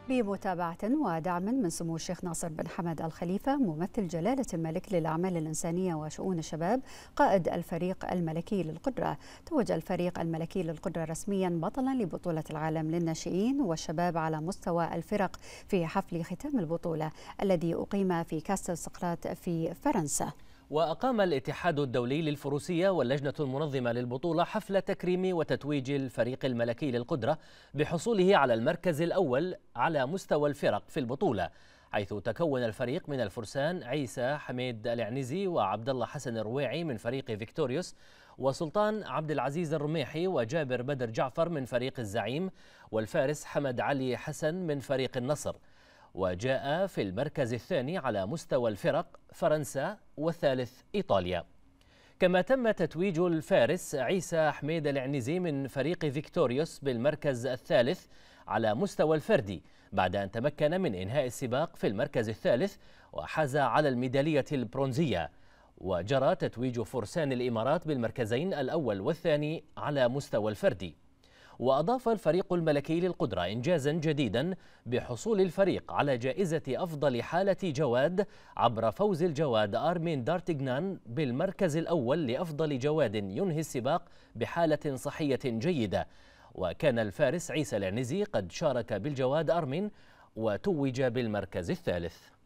بمتابعة ودعم من سمو الشيخ ناصر بن حمد آل خليفة ممثل جلالة الملك للأعمال الإنسانية وشؤون الشباب قائد الفريق الملكي للقدرة. توج الفريق الملكي للقدرة رسميا بطلا لبطولة العالم للناشئين والشباب على مستوى الفرق في حفل ختام البطولة الذي أقيم في كاستل سقراط في فرنسا. وأقام الاتحاد الدولي للفروسية واللجنة المنظمة للبطولة حفل تكريم وتتويج الفريق الملكي للقدرة بحصوله على المركز الأول على مستوى الفرق في البطولة، حيث تكون الفريق من الفرسان عيسى حميد العنزي وعبد الله حسن الرويعي من فريق فيكتوريوس، وسلطان عبد العزيز الرميحي وجابر بدر جعفر من فريق الزعيم، والفارس حمد علي حسن من فريق النصر. وجاء في المركز الثاني على مستوى الفرق فرنسا والثالث إيطاليا. كما تم تتويج الفارس عيسى حميد العنزي من فريق فيكتوريوس بالمركز الثالث على مستوى الفردي بعد أن تمكن من إنهاء السباق في المركز الثالث وحاز على الميدالية البرونزية. وجرى تتويج فرسان الإمارات بالمركزين الأول والثاني على مستوى الفردي. وأضاف الفريق الملكي للقدرة إنجازا جديدا بحصول الفريق على جائزة أفضل حالة جواد عبر فوز الجواد آرمين دارتيغنان بالمركز الأول لأفضل جواد ينهي السباق بحالة صحية جيدة. وكان الفارس عيسى العنزي قد شارك بالجواد آرمين وتوج بالمركز الثالث.